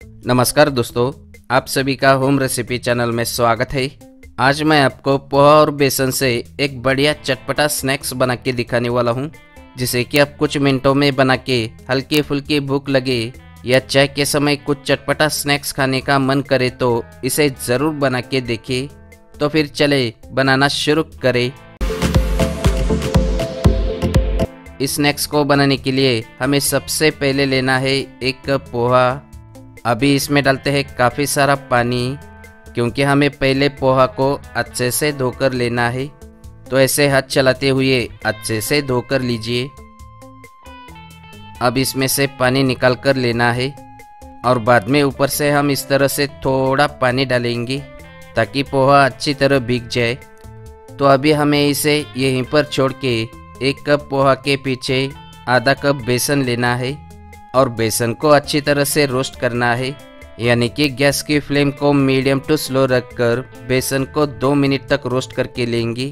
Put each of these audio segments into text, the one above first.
नमस्कार दोस्तों, आप सभी का होम रेसिपी चैनल में स्वागत है। आज मैं आपको पोहा और बेसन से एक बढ़िया चटपटा स्नैक्स बना के दिखाने वाला हूं, जिसे कि आप कुछ मिनटों में बना के हल्की फुल्की भूख लगे या चाय के समय कुछ चटपटा स्नैक्स खाने का मन करे तो इसे ज़रूर बना के देखिए। तो फिर चले बनाना शुरू करें। इस स्नैक्स को बनाने के लिए हमें सबसे पहले लेना है एक कप पोहा। अभी इसमें डालते हैं काफ़ी सारा पानी, क्योंकि हमें पहले पोहा को अच्छे से धोकर लेना है। तो ऐसे हाथ चलाते हुए अच्छे से धोकर लीजिए। अब इसमें से पानी निकाल कर लेना है और बाद में ऊपर से हम इस तरह से थोड़ा पानी डालेंगे ताकि पोहा अच्छी तरह भीग जाए। तो अभी हमें इसे यहीं पर छोड़ के एक कप पोहा के पीछे आधा कप बेसन लेना है और बेसन को अच्छी तरह से रोस्ट करना है, यानी कि गैस की फ्लेम को मीडियम टू स्लो रखकर बेसन को 2 मिनट तक रोस्ट करके लेंगे।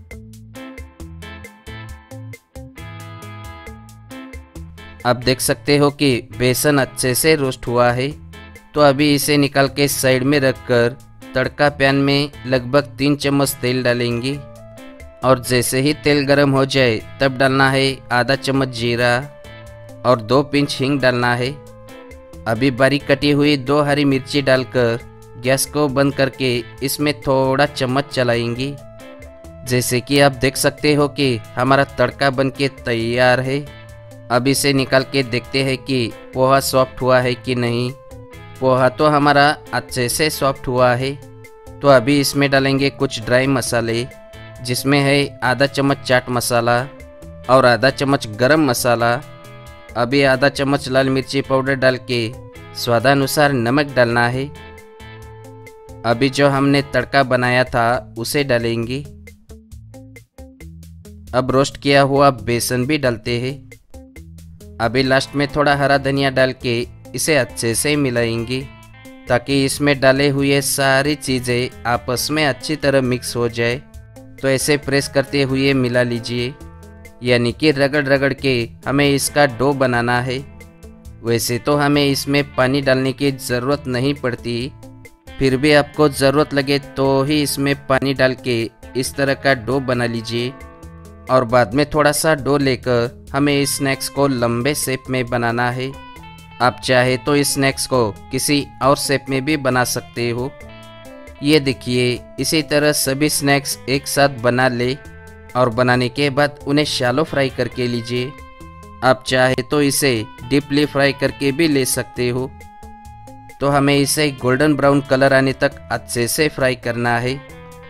आप देख सकते हो कि बेसन अच्छे से रोस्ट हुआ है। तो अभी इसे निकाल के साइड में रखकर तड़का पैन में लगभग 3 चम्मच तेल डालेंगे और जैसे ही तेल गर्म हो जाए तब डालना है आधा चम्मच जीरा और 2 पिंच हींग डालना है। अभी बारीक कटी हुई 2 हरी मिर्ची डालकर गैस को बंद करके इसमें थोड़ा चम्मच चलाएंगे। जैसे कि आप देख सकते हो कि हमारा तड़का बनके तैयार है। अब इसे निकाल के देखते हैं कि पोहा सॉफ्ट हुआ है कि नहीं। पोहा तो हमारा अच्छे से सॉफ्ट हुआ है। तो अभी इसमें डालेंगे कुछ ड्राई मसाले, जिसमें है आधा चम्मच चाट मसाला और आधा चम्मच गरम मसाला। अभी आधा चम्मच लाल मिर्ची पाउडर डाल के स्वादानुसार नमक डालना है। अभी जो हमने तड़का बनाया था उसे डालेंगे। अब रोस्ट किया हुआ बेसन भी डालते हैं। अभी लास्ट में थोड़ा हरा धनिया डाल के इसे अच्छे से मिलाएंगे ताकि इसमें डाले हुए सारी चीज़ें आपस में अच्छी तरह मिक्स हो जाए। तो ऐसे प्रेस करते हुए मिला लीजिए, यानी कि रगड़ रगड़ के हमें इसका डो बनाना है। वैसे तो हमें इसमें पानी डालने की ज़रूरत नहीं पड़ती, फिर भी आपको ज़रूरत लगे तो ही इसमें पानी डाल के इस तरह का डो बना लीजिए। और बाद में थोड़ा सा डो लेकर हमें इस स्नैक्स को लंबे शेप में बनाना है। आप चाहे तो इस स्नैक्स को किसी और शेप में भी बना सकते हो। ये देखिए, इसी तरह सभी स्नैक्स एक साथ बना ले और बनाने के बाद उन्हें शैलो फ्राई करके लीजिए। आप चाहे तो इसे डीपली फ्राई करके भी ले सकते हो। तो हमें इसे गोल्डन ब्राउन कलर आने तक अच्छे से फ्राई करना है।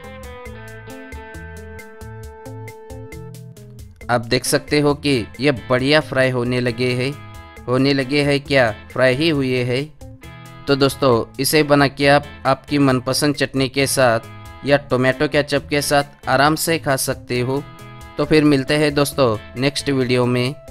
आप देख सकते हो कि ये बढ़िया फ्राई होने लगे हैं क्या, फ्राई ही हुए हैं। तो दोस्तों, इसे बना के आप आपकी मनपसंद चटनी के साथ या टोमेटो केचप के साथ आराम से खा सकते हो। तो फिर मिलते हैं दोस्तों नेक्स्ट वीडियो में।